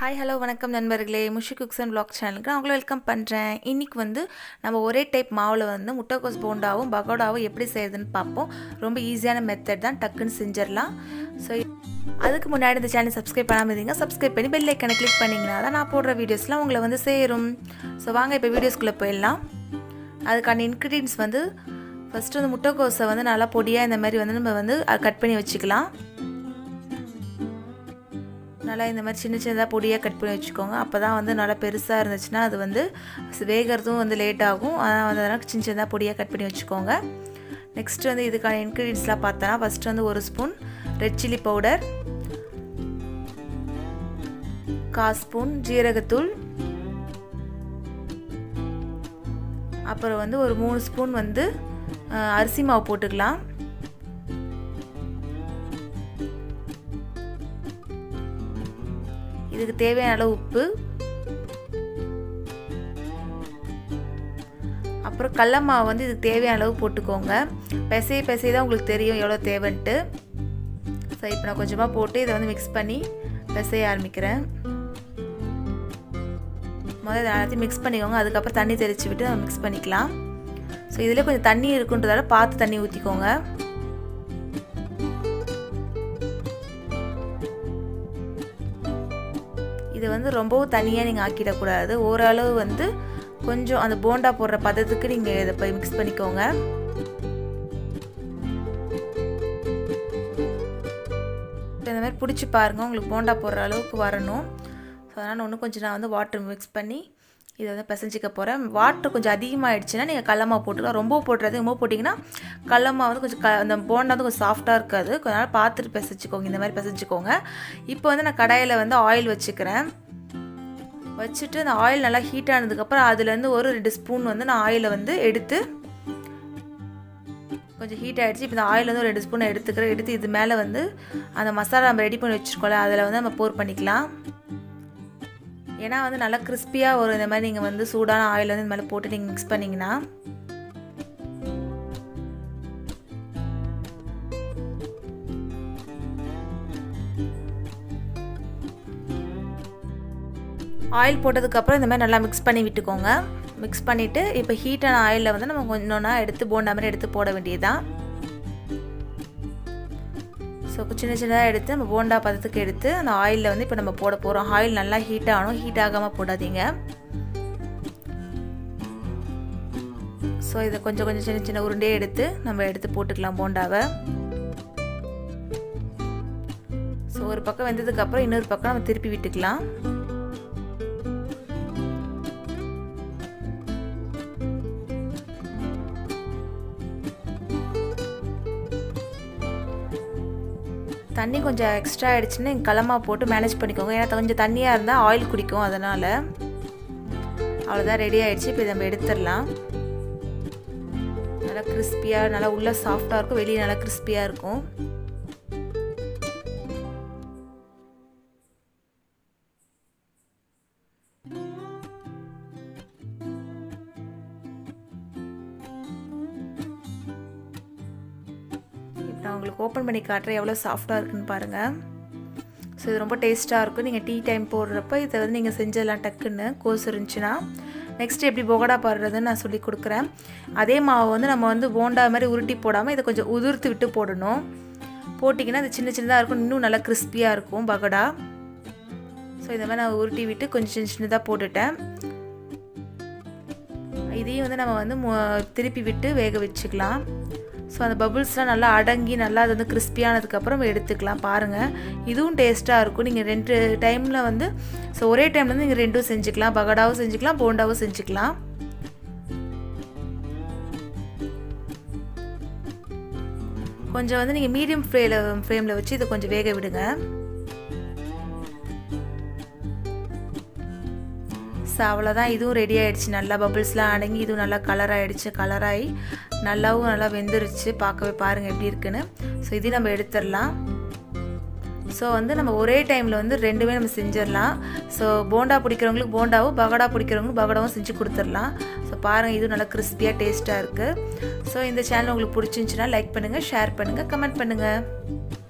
Hi, hello, வணக்கம் நண்பர்களே. Murshi Cooks Vlogs சேனலுக்கு உங்களை வெல்கம் பண்றேன். இன்னைக்கு வந்து நம்ம ஒரே டைப் மாவுல வந்து முட்டைக்கோஸ் போண்டாவும் பகோடாவும் எப்படி செய்யறதுன்னு பாப்போம். ரொம்ப ஈஸியான மெத்தட் தான், டக்குன்னு செஞ்சிரலாம். சோ அதுக்கு முன்னாடி இந்த சேனலை சப்ஸ்கிரைப் பண்ணாம இருந்தீங்க, சப்ஸ்கிரைப் பண்ணி பெல் ஐகானை கிளிக் பண்ணீங்கனா தான் நான் போடுற வீடியோஸ்லாம் உங்களுக்கு வந்து சேரும். சோ வாங்க இப்போ வீடியோஸ்க்குள்ள போயிடலாம். அதுக்கான இன்கிரிடியன்ட்ஸ் வந்து ஃபர்ஸ்ட் வந்து முட்டைக்கோஸை வந்து நல்லா பொடியா இந்த மாதிரி வந்து நம்ம வந்து கட் பண்ணி வச்சுக்கலாம். நல்லா இந்த மாதிரி சின்ன சின்னதாக பொடியாக கட் பண்ணி வச்சுக்கோங்க. அப்போ தான் வந்து நல்லா பெருசாக இருந்துச்சுன்னா அது வந்து வேகிறதும் வந்து லேட் ஆகும். ஆனால் வந்து அதெல்லாம் சின்ன சின்னதாக பொடியாக கட் பண்ணி வச்சுக்கோங்க. நெக்ஸ்ட் வந்து இதுக்கான இன்க்ரீடியன்ட்ஸ்லாம் பார்த்தோன்னா ஃபஸ்ட்டு வந்து 1 spoon red chilli powder, 1/4 spoon ஜீரகத்தூள், அப்புறம் வந்து ஒரு 3 ஸ்பூன் வந்து அரிசி மாவு போட்டுக்கலாம். இதுக்கு தேவையான அளவு உப்பு, அப்புறம் கடலை மாவு வந்து இதுக்கு தேவையான அளவு போட்டுக்கோங்க. பிசைய தான் உங்களுக்கு தெரியும் எவ்வளோ தேவைன்ட்டு. ஸோ இப்போ நான் கொஞ்சமாக போட்டு இதை வந்து மிக்ஸ் பண்ணி பிசைய ஆரம்பிக்கிறேன். முதல்ல இதை எல்லாத்தையும் மிக்ஸ் பண்ணிக்கோங்க. அதுக்கப்புறம் தண்ணி தெளித்து விட்டு நம்ம மிக்ஸ் பண்ணிக்கலாம். ஸோ இதில் கொஞ்சம் தண்ணி இருக்குன்றதால பார்த்து தண்ணி ஊற்றிக்கோங்க. இது வந்து ரொம்பவும் தனியாக நீங்கள் ஆக்கிடக்கூடாது. ஓரளவு வந்து கொஞ்சம் அந்த போண்டா போடுற பதத்துக்கு நீங்கள் இதை போய் மிக்ஸ் பண்ணிக்கோங்க. இந்த மாதிரி பிடிச்சி பாருங்கள், உங்களுக்கு போண்டா போடுற அளவுக்கு வரணும். ஸோ அதனால் இன்னும் கொஞ்சம் நான் வந்து வாட்டர் மிக்ஸ் பண்ணி இதை வந்து பிசைஞ்சிக்க போகிறேன். வாட்டர் கொஞ்சம் அதிகமாகிடுச்சுன்னா நீங்கள் கடலை மாவு போட்டுக்கலாம். ரொம்ப போட்டுறது ரொம்ப போட்டிங்கன்னா கடலை மாவு வந்து கொஞ்சம் அந்த போண்டா வந்து கொஞ்சம் சாஃப்டாக இருக்காது. கொஞ்ச நாள் பார்த்துட்டு பிசைச்சிக்கோங்க. இந்த மாதிரி பிசைச்சிக்கோங்க. இப்போ வந்து நான் கடாயில் வந்து ஆயில் வச்சுக்கிறேன். வச்சுட்டு அந்த ஆயில் நல்லா ஹீட் ஆனதுக்கப்புறம் அதுலேருந்து ஒரு 2 ஸ்பூன் வந்து நான் ஆயிலை வந்து எடுத்து, கொஞ்சம் ஹீட் ஆகிடுச்சு. இப்போ இந்த ஆயில் வந்து ஒரு 2 ஸ்பூன் எடுத்துக்கிறேன். எடுத்து இது மேலே வந்து அந்த மசாலா நம்ம ரெடி பண்ணி வச்சுருக்கோம்ல அதில் வந்து நம்ம போர் பண்ணிக்கலாம். ஏன்னா வந்து நல்லா கிறிஸ்பியாக ஒரு இந்த மாதிரி நீங்கள் வந்து சூடான ஆயில் வந்து இந்த மேலே போட்டு நீங்கள் மிக்ஸ் பண்ணிங்கன்னா ஆயில் போட்டதுக்கப்புறம் இந்த மாதிரி நல்லா மிக்ஸ் பண்ணி விட்டுக்கோங்க. மிக்ஸ் பண்ணிவிட்டு இப்போ ஹீட்டான ஆயிலில் வந்து நம்ம கொஞ்சோன்னா எடுத்து போண்டா மாதிரி எடுத்து போட வேண்டியதுதான். ஸோ சின்ன சின்னதாக எடுத்து நம்ம போண்டா பதத்துக்கு எடுத்து அந்த ஆயிலில் வந்து இப்போ நம்ம போட போகிறோம். ஆயில் நல்லா ஹீட் ஆகணும், ஹீட் ஆகாமல் போடாதீங்க. ஸோ இதை கொஞ்சம் கொஞ்சம் சின்ன சின்ன உருண்டையே எடுத்து நம்ம எடுத்து போட்டுக்கலாம் போண்டாவை. ஸோ ஒரு பக்கம் வெந்ததுக்கப்புறம் இன்னொரு பக்கம் நம்ம திருப்பி விட்டுக்கலாம். தண்ணி கொஞ்சம் எக்ஸ்ட்ரா ஆகிடுச்சுன்னா நீங்கள் கடலை மாவு போட்டு மேனேஜ் பண்ணிக்கோங்க. ஏன்னா கொஞ்சம் தண்ணியாக இருந்தால் ஆயில் குடிக்கும். அதனால் அவ்வளோதான், ரெடி ஆகிடுச்சு. இப்போ இதை நம்ம எடுத்துடலாம். நல்லா கிறிஸ்பியாக, நல்லா உள்ளே சாஃப்டாக இருக்கும், வெளியே நல்லா கிறிஸ்பியாக இருக்கும். நான் உங்களுக்கு ஓப்பன் பண்ணி காட்டுறேன் எவ்வளோ சாஃப்டாக இருக்குன்னு பாருங்கள். ஸோ இது ரொம்ப டேஸ்ட்டாக இருக்கும். நீங்கள் டீ டைம் போடுறப்ப இதை வந்து நீங்கள் செஞ்சிடலாம் டக்குன்னு, கோஸ் இருந்துச்சுன்னா. நெக்ஸ்ட்டு எப்படி பகோடா போடுறதுன்னு நான் சொல்லி கொடுக்குறேன். அதே மாவு வந்து நம்ம வந்து போண்டா மாதிரி உருட்டி போடாமல் இதை கொஞ்சம் உதிர்த்து விட்டு போடணும். போட்டிங்கன்னா அது சின்ன சின்னதாக இருக்கும், இன்னும் நல்லா கிறிஸ்பியாக இருக்கும் பகோடா. ஸோ இந்த மாதிரி நான் உருட்டி விட்டு கொஞ்சம் சின்ன சின்னதாக போட்டுட்டேன். இதையும் வந்து நம்ம வந்து திருப்பி விட்டு வேக வச்சுக்கலாம். ஸோ அந்த பபுள்ஸ்லாம் நல்லா அடங்கி நல்லா அது வந்து கிறிஸ்பியானதுக்கப்புறம் எடுத்துக்கலாம். பாருங்கள், இதுவும் டேஸ்ட்டாக இருக்கும். நீங்கள் 2 டைமில் வந்து ஸோ ஒரே டைமில் வந்து நீங்கள் 2ம் செஞ்சுக்கலாம். பகோடாவும் செஞ்சுக்கலாம், போண்டாவும் செஞ்சுக்கலாம். கொஞ்சம் வந்து நீங்கள் மீடியம் ஃப்ளேமில் வச்சு இதை கொஞ்சம் வேக விடுங்க. ஸோ அவ்வளோதான், இதுவும் ரெடி ஆகிடுச்சு. நல்லா பபுள்ஸ்லாம் அடங்கி இதுவும் நல்லா கலர் ஆகிடுச்சு. கலராகி நல்லாவும் நல்லா வெந்துருச்சு. பார்க்கவே பாருங்கள் எப்படி இருக்குன்னு. ஸோ இதையும் நம்ம எடுத்துடலாம். ஸோ வந்து நம்ம ஒரே டைமில் வந்து 2மே நம்ம செஞ்சிடலாம். ஸோ போண்டா பிடிக்கிறவங்களுக்கு போண்டாவும், பகோடா பிடிக்கிறவங்களுக்கு பகோடாவும் செஞ்சு கொடுத்துடலாம். ஸோ பாருங்கள், இதுவும் நல்லா கிறிஸ்பியாக டேஸ்ட்டாக இருக்குது. ஸோ இந்த சேனல் உங்களுக்கு பிடிச்சிருந்துச்சுன்னா லைக் பண்ணுங்கள், ஷேர் பண்ணுங்கள், கமெண்ட் பண்ணுங்கள்.